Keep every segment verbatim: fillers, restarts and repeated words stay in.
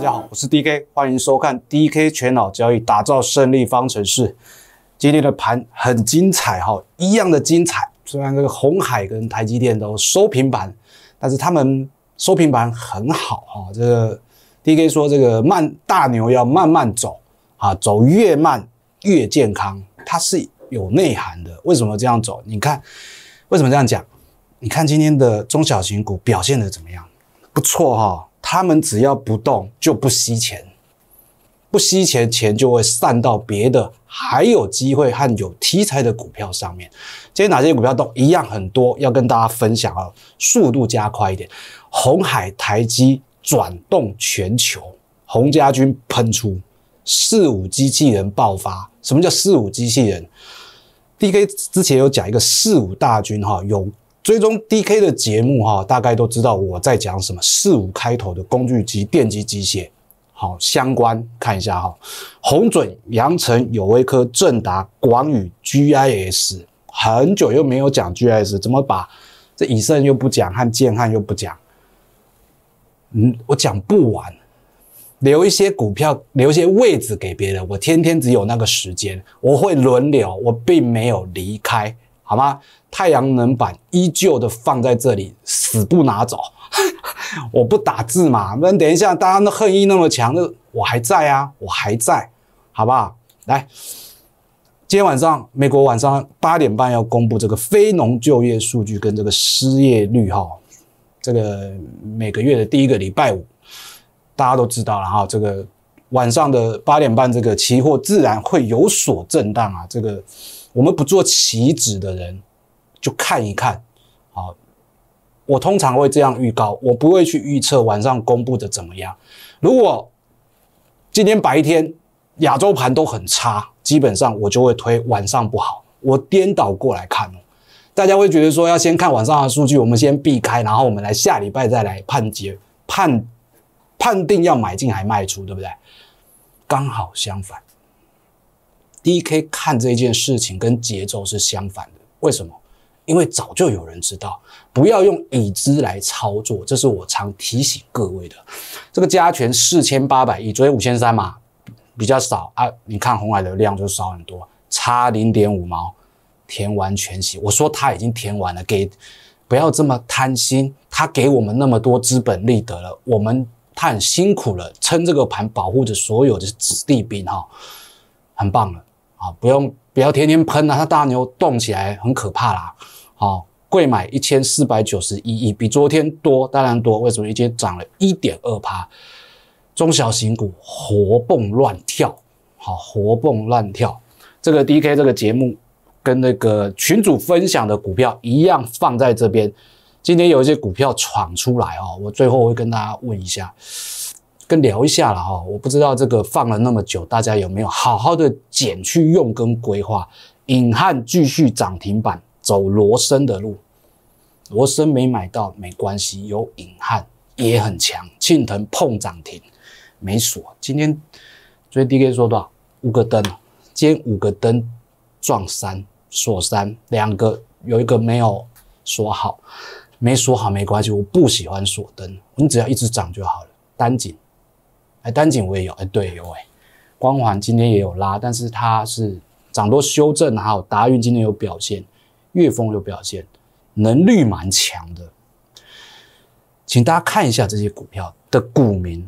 家好，我是 D K， 欢迎收看 D K 全脑交易，打造胜利方程式。今天的盘很精彩哈，一样的精彩。虽然这个鸿海跟台积电都收平盘，但是他们收平盘很好哈。这个 D K 说，这个慢大牛要慢慢走啊，走越慢越健康，它是有内涵的。为什么这样走？你看，为什么这样讲？你看今天的中小型股表现的怎么样？不错哈。他们只要不动就不吸钱，不吸钱，钱就会散到别的还有机会和有题材的股票上面。今天哪些股票动？一样很多，要跟大家分享啊，速度加快一点。鸿海、台积转动全球，洪家军喷出，四五机器人爆发。什么叫四五机器人 ？D K 之前有讲一个四五大军哈，有。追踪 D K 的节目哈，大概都知道我在讲什么。四五开头的工具机、电机机械，好相关看一下哈。鸿准、阳澄、友威科、正达、广宇、G I S， 很久又没有讲 G I S， 怎么把这以盛又不讲，和建汉又不讲？嗯，我讲不完，留一些股票，留一些位置给别人。我天天只有那个时间，我会轮流，我并没有离开。好吗？太阳能板依旧的放在这里，死不拿走。我不打字嘛，不然等一下大家那恨意那么强，那我还在啊，我还在，好不好？来，今天晚上美国晚上八点半要公布这个非农就业数据跟这个失业率哈，这个每个月的第一个礼拜五，大家都知道了哈，这个晚上的八点半这个期货自然会有所震荡啊，这个。我们不做期指的人，就看一看，好，我通常会这样预告，我不会去预测晚上公布的怎么样。如果今天白天亚洲盘都很差，基本上我就会推晚上不好，我颠倒过来看哦。大家会觉得说要先看晚上的数据，我们先避开，然后我们来下礼拜再来判结判判定要买进还卖出，对不对？刚好相反。D K 看这件事情跟节奏是相反的，为什么？因为早就有人知道，不要用已知来操作，这是我常提醒各位的。这个加权四千八百亿，昨天五千三嘛，比较少啊。你看鸿海的量就少很多，差 零点五毛，填完全息。我说他已经填完了，给不要这么贪心，他给我们那么多资本利得了，我们他很辛苦了，撑这个盘，保护着所有的子弟兵哈，很棒了。啊，不用不要天天喷啊，它大牛动起来很可怕啦。好、啊，贵买一千四百九十一亿，比昨天多，当然多。为什么？今天涨了 百分之一点二， 中小型股活蹦乱跳，好，活蹦乱跳。这个 D K 这个节目跟那个群组分享的股票一样放在这边。今天有一些股票闯出来哦，我最后会跟大家问一下。跟聊一下了哈，我不知道这个放了那么久，大家有没有好好的捡去用跟规划？隐汉继续涨停板，走罗森的路，罗森没买到没关系，有隐汉也很强，庆腾碰涨停没锁，今天所以 D K 说多少？五个灯，今天五个灯撞三锁三，两个有一个没有锁好，没锁好没关系，我不喜欢锁灯，你只要一直涨就好了，单井。哎，单井我也有，哎，对，有哎。光环今天也有拉，但是它是涨多修正，还有达运今天有表现，粤丰有表现，能力蛮强的。请大家看一下这些股票的股民，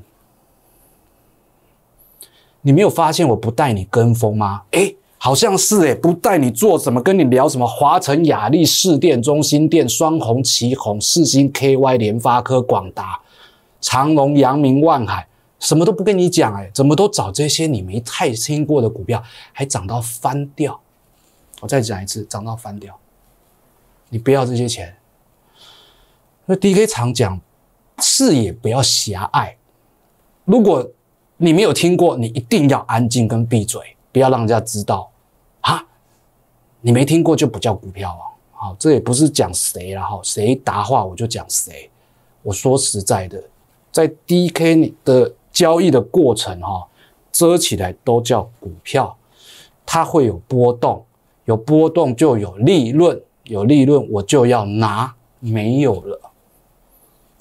你没有发现我不带你跟风吗？哎，好像是哎，不带你做什么，跟你聊什么华城、雅力、士电、中兴电、双虹、奇宏、世芯 K Y、联发科、广达、长荣、阳明、万海。什么都不跟你讲哎，怎么都找这些你没太听过的股票，还涨到翻掉。我再讲一次，涨到翻掉。你不要这些钱。那 D K 常讲，视野不要狭隘。如果你没有听过，你一定要安静跟闭嘴，不要让人家知道啊。你没听过就不叫股票啊。好，这也不是讲谁啦哈，谁答话我就讲谁。我说实在的，在 D K 的交易的过程哈，遮起来都叫股票，它会有波动，有波动就有利润，有利润我就要拿，没有了。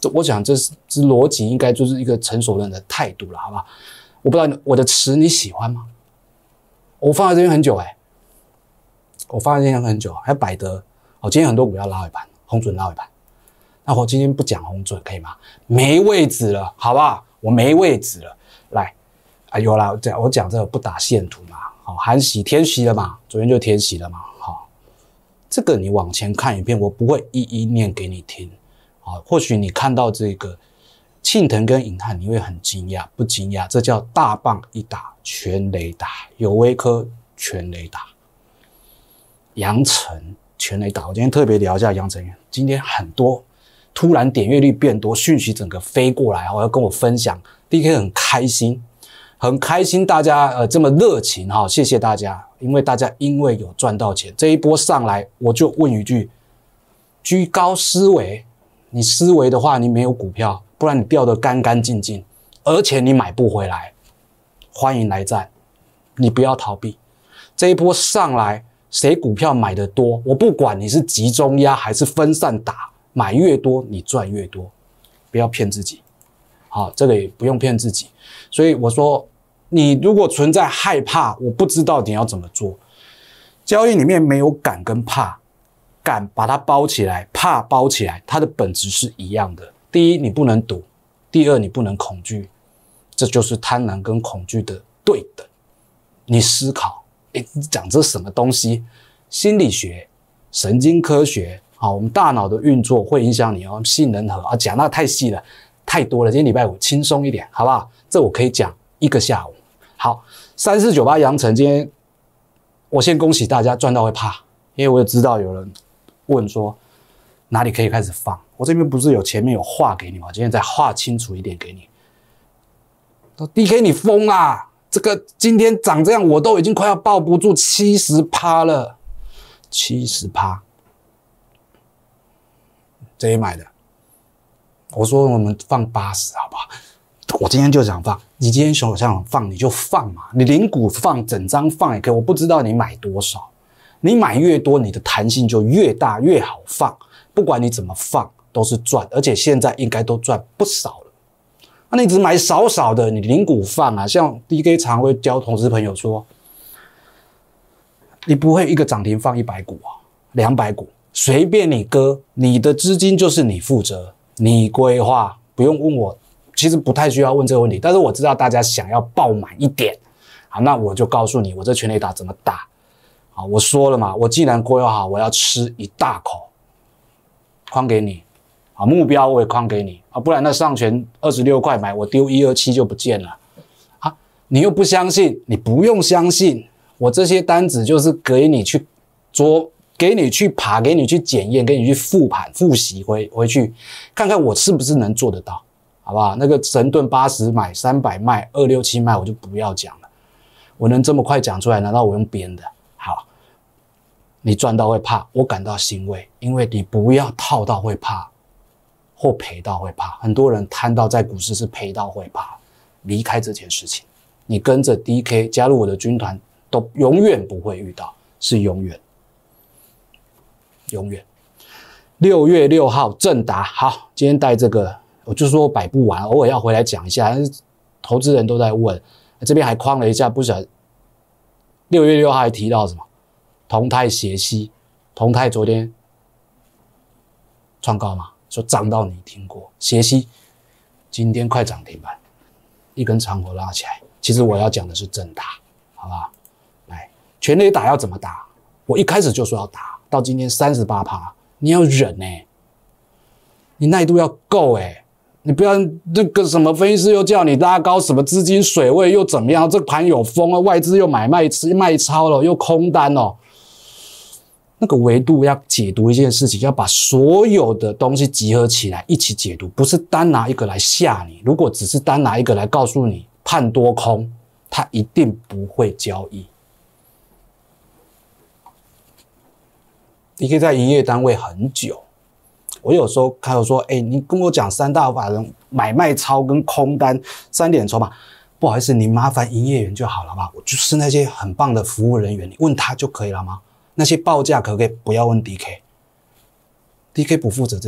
这我想这是这逻辑应该就是一个成熟人的态度了，好不好？我不知道我的词你喜欢吗？我放在这边很久哎、欸，我放在这边很久，还有百德，哦，今天很多股票拉尾盘，红准拉尾盘。那我今天不讲红准可以吗？没位置了，好不好？我没位置了，来，啊有啦，这我讲这个不打线图嘛，好，含息天息了嘛，昨天就天息了嘛，好，这个你往前看一遍，我不会一一念给你听，好，或许你看到这个庆腾跟银汉，你会很惊讶，不惊讶？这叫大棒一打全雷打，友威科全雷打，阳城全雷打。我今天特别聊一下阳城，今天很多。突然点阅率变多，讯息整个飞过来，我要跟我分享 ，D K 很开心，很开心，大家呃这么热情哈，谢谢大家，因为大家因为有赚到钱，这一波上来，我就问一句：居高思维，你思维的话，你没有股票，不然你掉得干干净净，而且你买不回来，欢迎来战，你不要逃避，这一波上来，谁股票买得多，我不管你是集中压还是分散打。买越多，你赚越多，不要骗自己。好，这个也不用骗自己。所以我说，你如果存在害怕，我不知道你要怎么做。交易里面没有敢跟怕，敢把它包起来，怕包起来，它的本质是一样的。第一，你不能赌；第二，你不能恐惧。这就是贪婪跟恐惧的对等。你思考，诶，讲这什么东西？心理学、神经科学。好，我们大脑的运作会影响你哦，杏仁核啊，讲那太细了，太多了。今天礼拜五轻松一点，好不好？这我可以讲一个下午。好，三四九八阳城，今天我先恭喜大家赚到会怕，因为我也知道有人问说哪里可以开始放，我这边不是有前面有画给你吗？今天再画清楚一点给你。D K 你疯啦！这个今天涨这样，我都已经快要抱不住 百分之七十 了 ，百分之七十。这也买的，我说我们放八十好不好？我今天就想放，你今天手上放你就放嘛，你零股放，整张放也可以。我不知道你买多少，你买越多，你的弹性就越大，越好放。不管你怎么放都是赚，而且现在应该都赚不少了。那你只买少少的，你零股放啊，像 D K 常会教投资朋友说，你不会一个涨停放一百股啊，两百股。随便你割，你的资金就是你负责，你规划，不用问我，其实不太需要问这个问题，但是我知道大家想要爆满一点，好，那我就告诉你，我这全垒打怎么打，好，我说了嘛，我既然规划好，我要吃一大口，框给你，好，目标我也框给你，啊，不然那上权二十六块买，我丢一二七就不见了，啊，你又不相信，你不用相信，我这些单子就是给你去做。给你去爬，给你去检验，给你去复盘、复习回回去，看看我是不是能做得到，好不好？那个神盾八十买，三百卖，二六七卖，我就不要讲了。我能这么快讲出来，难道我用编的？好，你赚到会怕，我感到欣慰，因为你不要套到会怕，或赔到会怕。很多人摊到在股市是赔到会怕，离开这件事情，你跟着 D K 加入我的军团，都永远不会遇到，是永远。永远。六月六号正达，好，今天带这个，我就说摆不完，偶尔要回来讲一下，投资人都在问，这边还框了一下，不晓得六月六号还提到什么？同泰协息，同泰昨天创高嘛，说涨到你听过，协息今天快涨停板，一根长火拉起来。其实我要讲的是正达，好不好？来，全垒打要怎么打？我一开始就说要打。到今天 百分之三十八， 你要忍欸，你耐度要够欸，你不要那个什么分析师又叫你拉高什么资金水位又怎么样，这盘有风啊，外资又买卖卖超了，又空单哦，那个维度要解读一件事情，要把所有的东西集合起来一起解读，不是单拿一个来吓你，如果只是单拿一个来告诉你判多空，他一定不会交易。D K 在营业单位很久，我有时候开口说，哎、欸，你跟我讲三大法人买卖超跟空单三点筹码，不好意思，你麻烦营业员就好了吧？我就是那些很棒的服务人员，你问他就可以了吗？那些报价可不可以不要问 D K？D K 不负责这件事，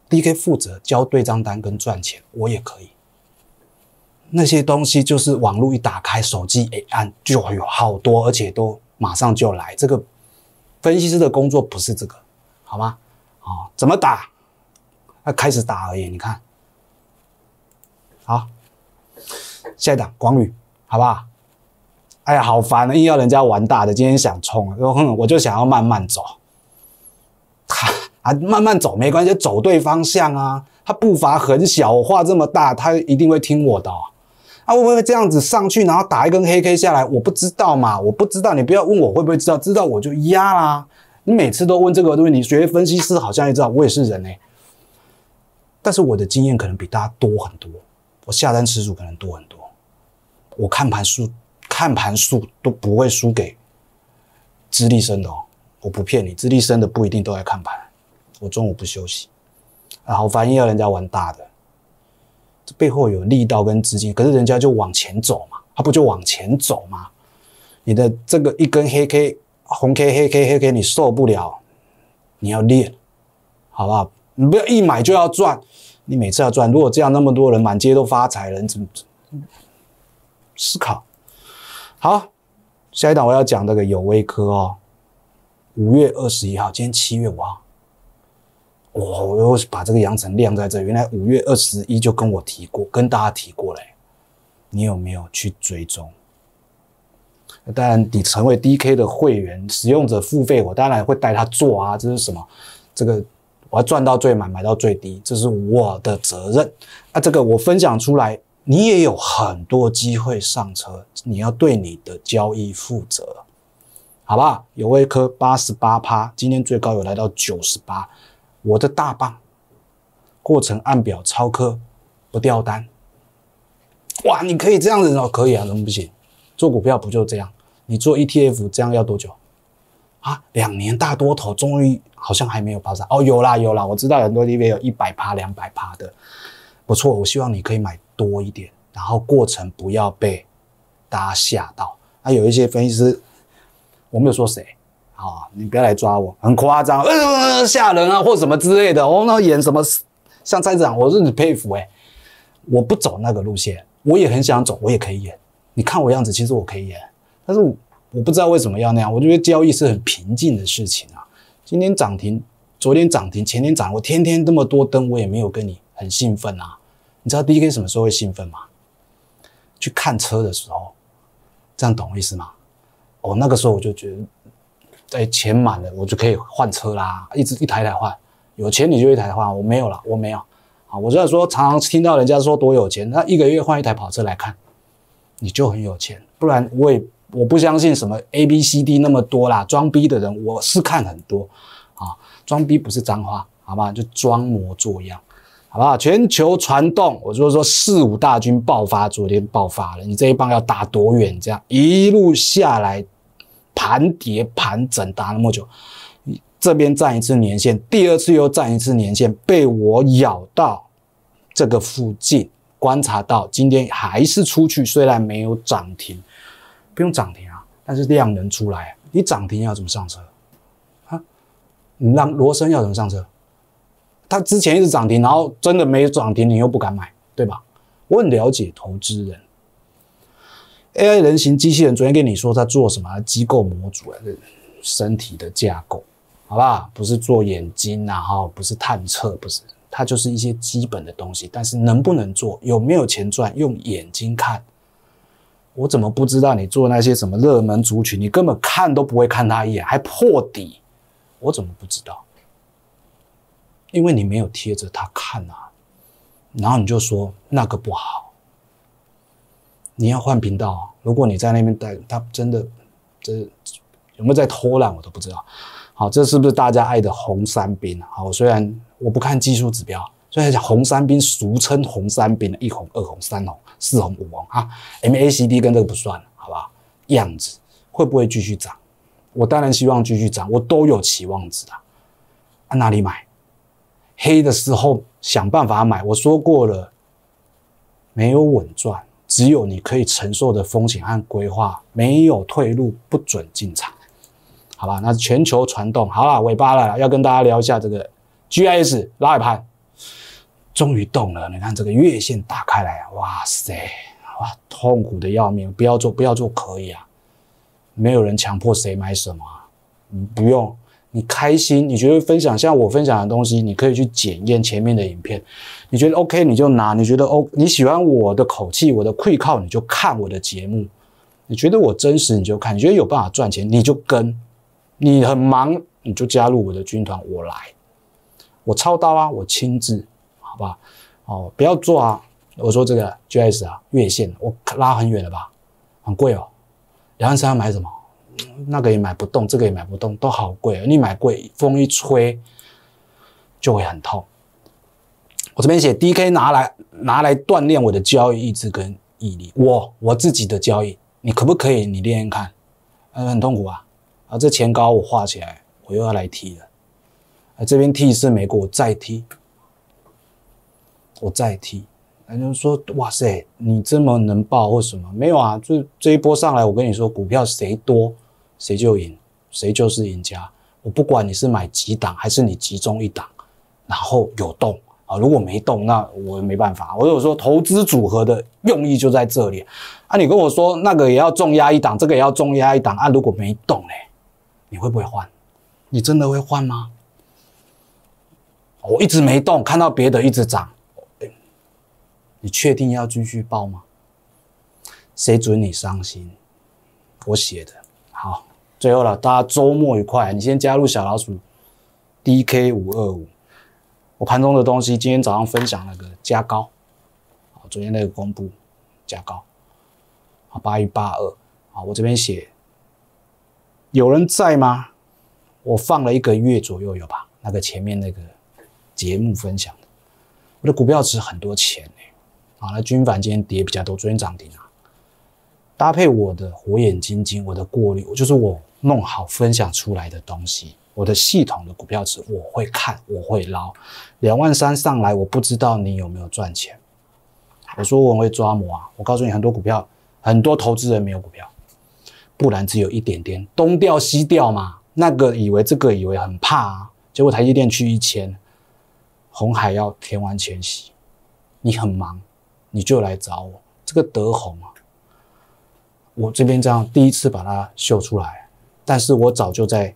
D K 负责交对账单跟赚钱，我也可以。那些东西就是网络一打开，手机一按就有好多，而且都马上就来。这个分析师的工作不是这个，好吗？哦，怎么打？要开始打而已。你看，好，下一档广宇，好不好？哎呀，好烦啊！硬要人家玩大的，今天想冲，说哼，我就想要慢慢走。啊，慢慢走没关系，走对方向啊。他步伐很小，我画这么大，他一定会听我的、哦。啊，会不会这样子上去，然后打一根黑 K 下来？我不知道嘛，我不知道，你不要问我会不会知道，知道我就压啦。你每次都问这个问题，学分析师好像也知道，我也是人哎、欸。但是我的经验可能比大家多很多，我下单次数可能多很多，我看盘数看盘数都不会输给资历深的哦。我不骗你，资历深的不一定都在看盘，我中午不休息。啊，好烦，要人家玩大的。这背后有力道跟资金，可是人家就往前走嘛，他不就往前走吗？你的这个一根黑 K 红 K 黑 K 黑 K 你受不了，你要练，好不好？你不要一买就要赚，你每次要赚，如果这样那么多人满街都发财了，你怎么思考？好，下一档我要讲这个友威科哦，五月二十一号，今天七月五号。哦，我又把这个阳城晾在这，原来五月二十一就跟我提过，跟大家提过嘞。你有没有去追踪？当然，你成为 D K 的会员，使用者付费，我当然会带他做啊。这是什么？这个我要赚到最满，买到最低，这是我的责任。啊，这个我分享出来，你也有很多机会上车，你要对你的交易负责，好不好？友威科 百分之八十八， 今天最高有来到九十八。我的大棒，过程按表超科，不掉单。哇，你可以这样子哦，可以啊，怎么不行？做股票不就这样？你做 E T F 这样要多久？啊，两年大多头，终于好像还没有爆炸哦，有啦有啦，我知道很多地方有 百分之百、两百趴的，不错。我希望你可以买多一点，然后过程不要被大家吓到。啊，有一些分析师，我没有说谁。啊，你不要来抓我，很夸张，呃，吓人啊，或什么之类的。哦，那演什么像蔡市长，我是很佩服哎、欸。我不走那个路线，我也很想走，我也可以演。你看我样子，其实我可以演，但是我我不知道为什么要那样。我觉得交易是很平静的事情啊。今天涨停，昨天涨停，前天涨，我天天这么多灯，我也没有跟你很兴奋啊。你知道 D K 什么时候会兴奋吗？去看车的时候，这样懂我意思吗？哦，那个时候我就觉得。在钱满了，我就可以换车啦，一直一台台换。有钱你就一台换，我没有啦，我没有。啊，我虽然说常常听到人家说多有钱，他一个月换一台跑车来看，你就很有钱。不然我也我不相信什么 A B C D 那么多啦，装逼的人我是看很多啊，装逼不是脏话，好吧？就装模作样，好不好？全球传动，我就是说四五大军爆发，昨天爆发了，你这一棒要打多远？这样一路下来。盘跌盘整打那么久，这边站一次年线，第二次又站一次年线，被我咬到这个附近，观察到今天还是出去，虽然没有涨停，不用涨停啊，但是量能出来，你涨停要怎么上车啊？你让罗森要怎么上车？他之前一直涨停，然后真的没涨停，你又不敢买，对吧？我很了解投资人。A I 人形机器人昨天跟你说他做什么机构模组啊，身体的架构，好不好？不是做眼睛啊，哈，不是探测，不是，它就是一些基本的东西。但是能不能做，有没有钱赚，用眼睛看。我怎么不知道你做那些什么热门族群，你根本看都不会看他一眼，还破底，我怎么不知道？因为你没有贴着他看啊，然后你就说那个不好。你要换频道、哦，如果你在那边待，他真的，这有没有在偷懒我都不知道。好，这是不是大家爱的红三兵？好，虽然我不看技术指标，所以讲红三兵俗称红三兵，一红、二红、三红、四红、五红啊 ，M A C D 跟这个不算，好不好？样子会不会继续涨？我当然希望继续涨，我都有期望值啊。啊，哪里买？黑的时候想办法买，我说过了，没有稳赚。只有你可以承受的风险和规划，没有退路，不准进场，好吧？那全球传动，好啦，尾巴了啦，要跟大家聊一下这个 G I S 拉尾盘， 终于动了，你看这个月线打开来，哇塞，哇，痛苦的要命，不要做，不要做可以啊，没有人强迫谁买什么啊，你不用，你开心，你觉得分享像我分享的东西，你可以去检验前面的影片，你觉得 OK 你就拿，你觉得哦你喜欢我的口气，我的会靠你就看我的节目，你觉得我真实你就看，你觉得有办法赚钱你就跟，你很忙你就加入我的军团，我来，我操刀啊，我亲自。好吧，哦，不要做啊！我说这个 G S 啊，月线我拉很远了吧，很贵哦。两万三要买什么？那个也买不动，这个也买不动，都好贵。你买贵，风一吹就会很痛。我这边写 D K 拿来拿来锻炼我的交易意志跟毅力，我我自己的交易，你可不可以？你练练看，呃，很痛苦啊！啊，这前高我画起来，我又要来踢了。啊，这边踢一次没过，我再踢。我再踢，人家说哇塞，你这么能报或什么？没有啊，就这一波上来，我跟你说，股票谁多谁就赢，谁就是赢家。我不管你是买几档还是你集中一档，然后有动啊，如果没动，那我没办法。我有说投资组合的用意就在这里啊。你跟我说那个也要重压一档，这个也要重压一档啊，如果没动嘞，你会不会换？你真的会换吗？我一直没动，看到别的一直涨。你确定要继续报吗？谁准你伤心？我写的。好，最后了，大家周末愉快。你先加入小老鼠 D K 五二五。我盘中的东西，今天早上分享那个加高，好，昨天那个公布加高，好，八一八二，好，我这边写，有人在吗？我放了一个月左右有吧？那个前面那个节目分享的，我的股票值很多钱呢、欸。好，那均凡今天跌比较多，昨天涨停啊。搭配我的火眼金睛，我的过滤，就是我弄好分享出来的东西，我的系统的股票池我会看，我会捞。两万三上来，我不知道你有没有赚钱。我说我很会抓魔啊，我告诉你，很多股票，很多投资人没有股票，不然只有一点点，东掉西掉嘛。那个以为这个以为很怕啊，结果台积电去一千，鸿海要填完全息，你很忙。你就来找我，这个德宏啊，我这边这样第一次把它秀出来，但是我早就在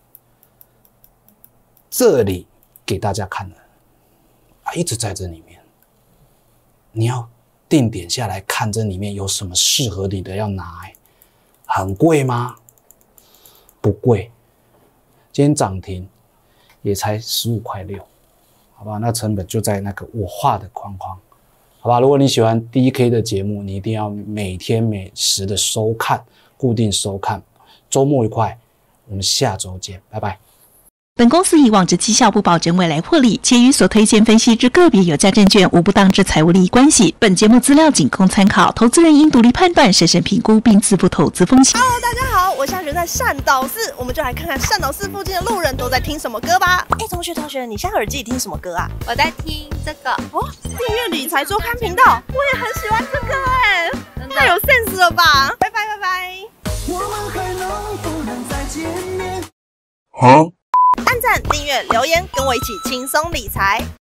这里给大家看了，啊，一直在这里面，你要定点下来看这里面有什么适合你的要拿、欸，很贵吗？不贵，今天涨停也才十五块六，好吧，那成本就在那个我画的框框。好吧，如果你喜欢 D K 的节目，你一定要每天每时的收看，固定收看。周末愉快，我们下周见，拜拜。 本公司以往之绩效不保证未来获利，且与所推荐分析之个别有价证券无不当之财务利益关系。本节目资料仅供参考，投资人应独立判断、审慎评估并自负投资风险。 Hello， 大家好，我现在人在善导寺，我们就来看看善导寺附近的路人都在听什么歌吧。哎，同学同学，你现在耳机里听什么歌啊？ 我在听这个哦，订阅理财周刊频道，我也很喜欢这个哎， 真的太有 sense 了吧！拜拜拜拜。 我们还能不能再见面？ 好。 按赞、订阅、留言，跟我一起轻松理财。